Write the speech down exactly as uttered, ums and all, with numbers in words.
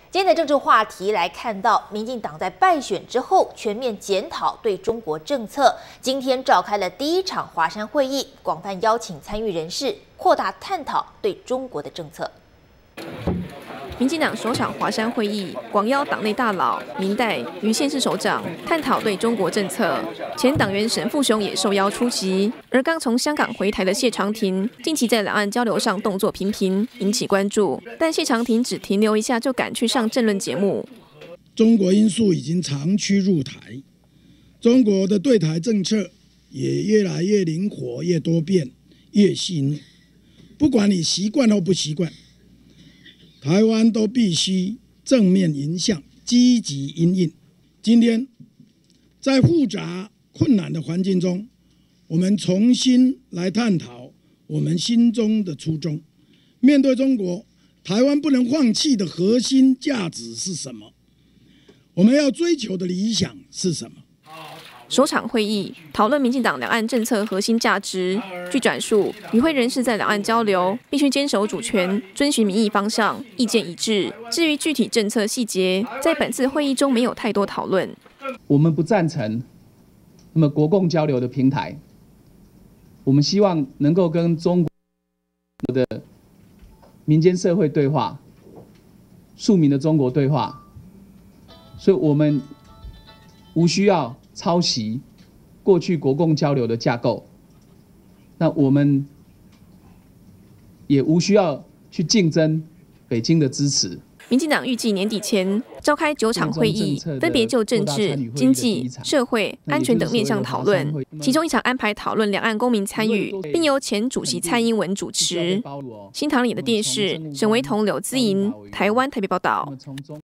今天的政治话题来看到，民进党在败选之后全面检讨对中国政策。今天召开了第一场华山会议，广泛邀请参与人士，扩大探讨对中国的政策。 民进党首场华山会议，广邀党内大佬、民代与县市首长探讨对中国政策。前党员沈富雄也受邀出席。而刚从香港回台的谢长廷，近期在两岸交流上动作频频，引起关注。但谢长廷只停留一下就赶去上政论节目。 中国因素已经长驱入台，中国的对台政策也越来越灵活、越多变、越细腻。不管你习惯或不习惯，台湾都必须正面迎向、积极因应。今天，在复杂困难的环境中，我们重新来探讨我们心中的初衷。面对中国，台湾不能放弃的核心价值是什么？我们要追求的理想是什么？ 首场会议讨论民进党两岸政策核心价值。据转述，与会人士在两岸交流必须坚守主权，遵循民意方向，意见一致。至于具体政策细节，在本次会议中没有太多讨论。 我们不赞成那么国共交流的平台，我们希望能够跟中国的民间社会对话，庶民的中国对话，所以我们无需要抄袭过去国共交流的架构，那我们也无需要去竞争北京的支持。 民进党预计年底前召开九场会议，分别就政治、经济、社会、安全等面向讨论。其中一场安排讨论两岸公民参与，并由前主席蔡英文主持。新唐里的电视，沈维彤、柳资莹，台湾台北报道。